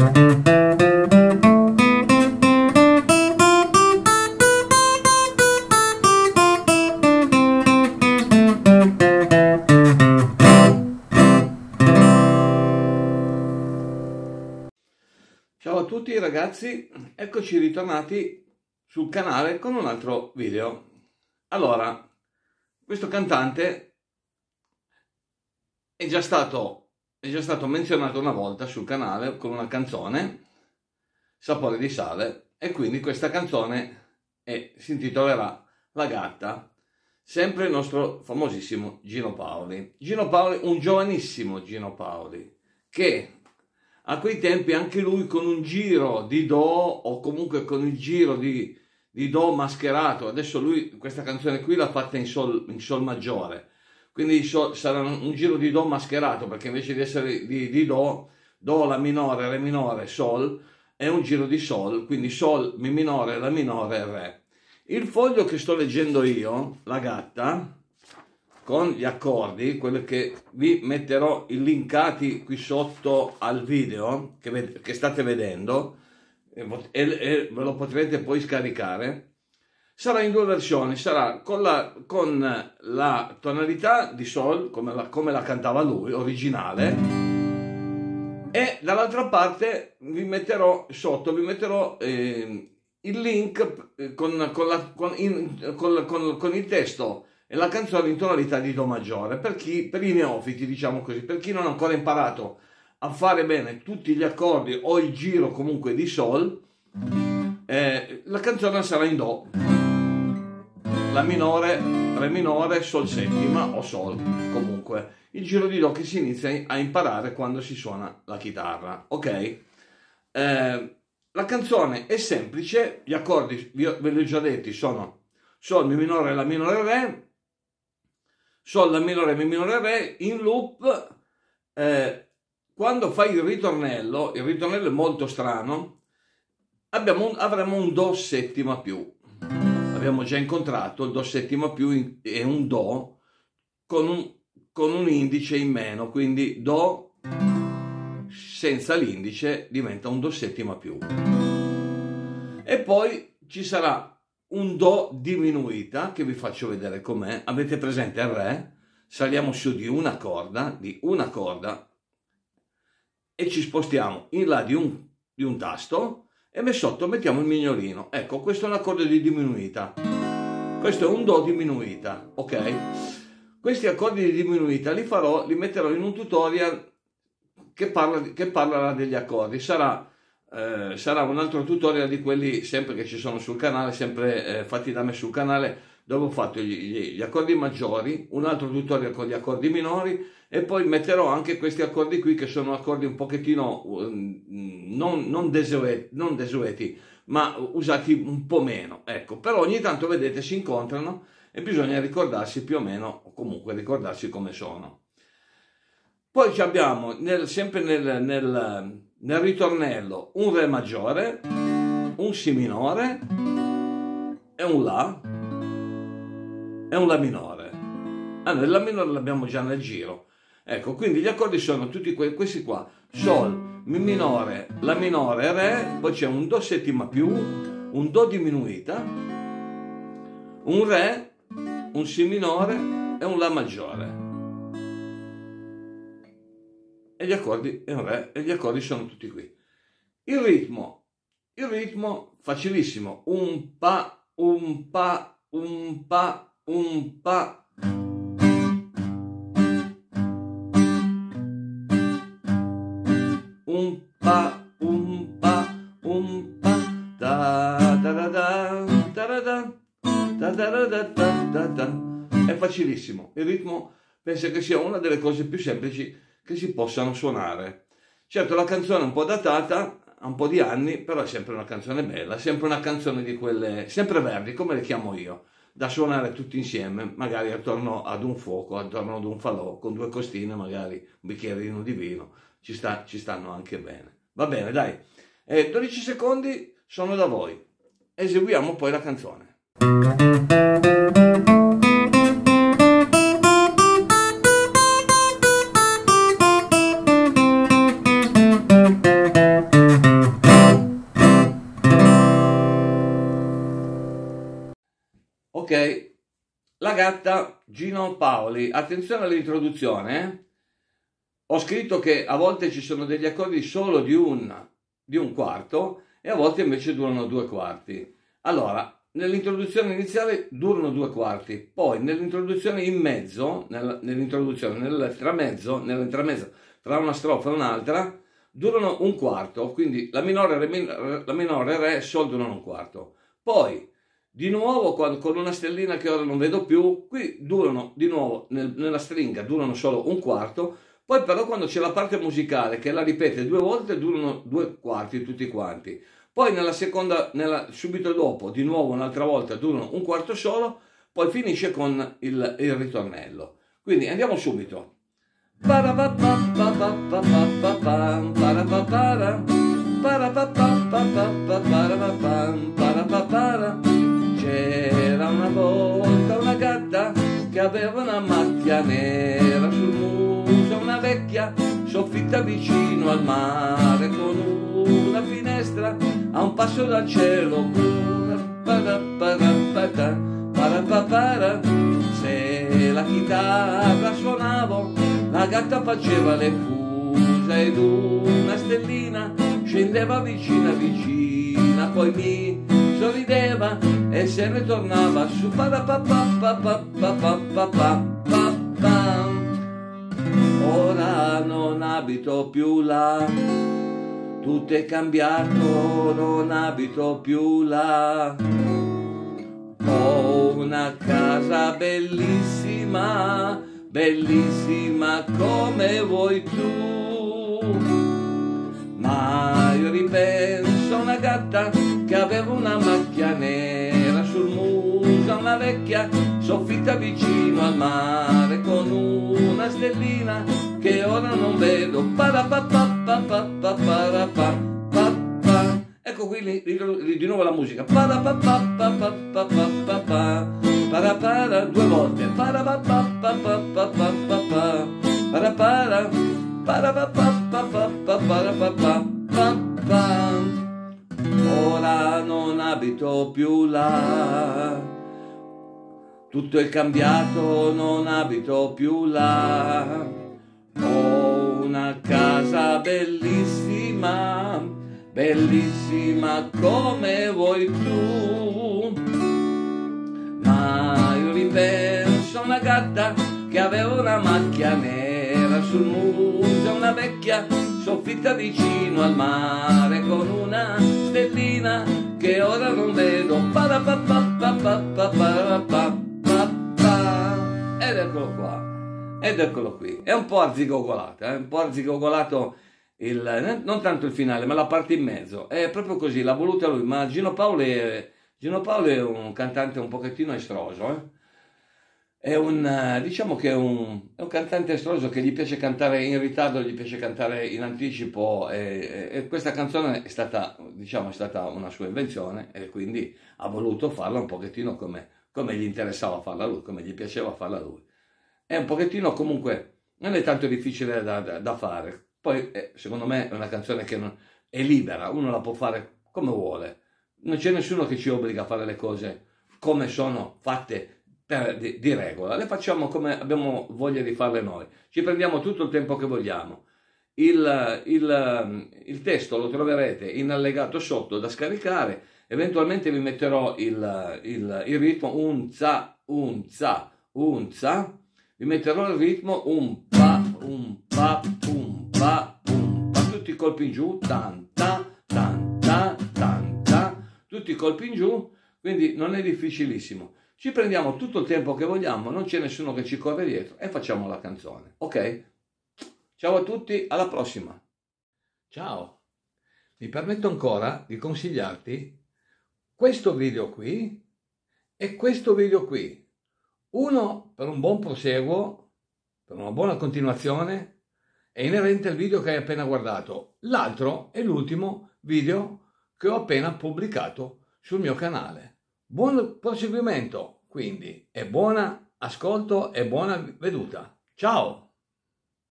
Ciao a tutti ragazzi, eccoci ritornati sul canale con un altro video. Allora, questo cantante è già stato menzionato una volta sul canale con una canzone, Sapore di sale, e quindi questa canzone si intitolerà La gatta, sempre il nostro famosissimo Gino Paoli. Gino Paoli, un giovanissimo Gino Paoli, che a quei tempi anche lui con un giro di do, o comunque con il giro di do mascherato. Adesso lui questa canzone qui l'ha fatta in sol maggiore, quindi sarà un giro di do mascherato, perché invece di essere di do, la minore, re minore, sol, è un giro di sol, quindi sol, mi minore, la minore, re. Il foglio che sto leggendo io, La gatta, con gli accordi, quelli che vi metterò linkati qui sotto al video che state vedendo, e ve lo potrete poi scaricare, sarà in due versioni. Sarà con la tonalità di sol, come la cantava lui, originale, e dall'altra parte vi metterò sotto il link con il testo e la canzone in tonalità di do maggiore, per i neofiti, diciamo così, per chi non ha ancora imparato a fare bene tutti gli accordi o il giro comunque di sol. La canzone sarà in do, la minore, re minore, sol settima o sol, comunque il giro di do che si inizia a imparare quando si suona la chitarra, ok? La canzone è semplice, gli accordi ve li ho già detti, sono sol, mi minore, la minore, re, sol, la minore, mi minore, re, in loop. Quando fai il ritornello è molto strano, avremo un do settima più. Abbiamo già incontrato il do settima più, è un do con un indice in meno, quindi do senza l'indice diventa un do settima più. E poi ci sarà un do diminuita che vi faccio vedere com'è. Avete presente il re? Saliamo su di una corda e ci spostiamo in là di un tasto, e sotto mettiamo il mignolino. Ecco, questo è un accordo di diminuita, questo è un do diminuita, ok? Questi accordi di diminuita li metterò in un tutorial che parlerà degli accordi. Sarà un altro tutorial di quelli sempre che ci sono sul canale, sempre fatti da me sul canale, dove ho fatto gli accordi maggiori, un altro tutorial con gli accordi minori, e poi metterò anche questi accordi qui, che sono accordi un pochettino non desueti, ma usati un po' meno, ecco. Però ogni tanto, vedete, si incontrano e bisogna ricordarsi più o meno, o comunque ricordarsi come sono. Poi abbiamo sempre nel ritornello un re maggiore, un si minore e un la minore. La minore l'abbiamo già nel giro, ecco. Quindi gli accordi sono tutti questi qua: sol, mi minore, la minore, re, poi c'è un do settima più, un do diminuita, un re, un si minore e un la maggiore. E gli accordi è un re, e gli accordi sono tutti qui. Il ritmo facilissimo: un pa, un pa, un pa, un pa. Un pa, un pa, un pa, da da da da da da da da da. È facilissimo. Il ritmo penso che sia una delle cose più semplici che si possano suonare. Certo, la canzone è un po' datata, ha un po' di anni, però è sempre una canzone bella, sempre una canzone di quelle, sempre verdi, come le chiamo io, da suonare tutti insieme, magari attorno ad un fuoco, attorno ad un falò, con due costine, magari un bicchierino di vino, ci stanno anche bene. Va bene, dai, 12 secondi sono da voi, eseguiamo poi la canzone. gatta Gino Paoli. Attenzione all'introduzione, eh? Ho scritto che a volte ci sono degli accordi solo di un quarto e a volte invece durano 2 quarti. Allora, nell'introduzione iniziale durano 2 quarti, poi nell'introduzione in mezzo, nell'intramezzo tra una strofa e un'altra, durano 1 quarto, quindi la minore e re sol durano 1 quarto. Poi, di nuovo, con una stellina che ora non vedo più, qui durano di nuovo, nella stringa, durano solo 1 quarto, poi però quando c'è la parte musicale che la ripete 2 volte, durano 2 quarti tutti quanti. Poi subito dopo, di nuovo un'altra volta, durano 1 quarto solo, poi finisce con il ritornello. Quindi andiamo subito. C'era una volta una gatta che aveva una macchia nera sul muso, una vecchia soffitta vicino al mare con una finestra a un passo dal cielo. Se la chitarra suonavo, la gatta faceva le fusa ed una stellina scendeva vicina vicina, poi mi sorrideva e se ne tornava su. Ora non abito più là, tutto è cambiato, non abito più là. Ho una casa bellissima, bellissima come vuoi tu. Ma io ripenso a una gatta che aveva una macchia nera sul muso, una vecchia soffitta vicino al mare con una stellina che ora non vedo. Ecco qui di nuovo la musica. 2 volte. Ora non abito più là, tutto è cambiato, non abito più là. Ho una casa bellissima, bellissima come vuoi tu. Ma io ripenso a una gatta che aveva una macchia nera sul muso, una vecchia soffitta vicino al mare con una stellina che ora non vedo. Ed eccolo qua, ed eccolo qui. È un po' arzigogolato, un po' arzigogolato non tanto il finale, ma la parte in mezzo. È proprio così, l'ha voluta lui. Ma Gino Paoli è un cantante un pochettino estroso, diciamo che è un cantante estroso che gli piace cantare in ritardo, gli piace cantare in anticipo, e questa canzone è stata una sua invenzione e quindi ha voluto farla un pochettino come gli interessava farla lui, come gli piaceva farla lui. È un pochettino, comunque non è tanto difficile da fare. Poi secondo me è una canzone che è libera, uno la può fare come vuole, non c'è nessuno che ci obbliga a fare le cose come sono fatte di regola, le facciamo come abbiamo voglia di farle noi, ci prendiamo tutto il tempo che vogliamo. Il testo lo troverete in allegato sotto da scaricare, eventualmente vi metterò il ritmo, un za, vi metterò il ritmo, un pa, tutti i colpi in giù, tan ta, tutti i colpi in giù, quindi non è difficilissimo. Ci prendiamo tutto il tempo che vogliamo, non c'è nessuno che ci corre dietro e facciamo la canzone, ok? Ciao a tutti, alla prossima. Ciao, mi permetto ancora di consigliarti questo video qui e questo video qui. Uno per un buon proseguo, per una buona continuazione, è inerente al video che hai appena guardato. L'altro è l'ultimo video che ho appena pubblicato sul mio canale. Buon proseguimento, quindi, e buon ascolto e buona veduta. Ciao!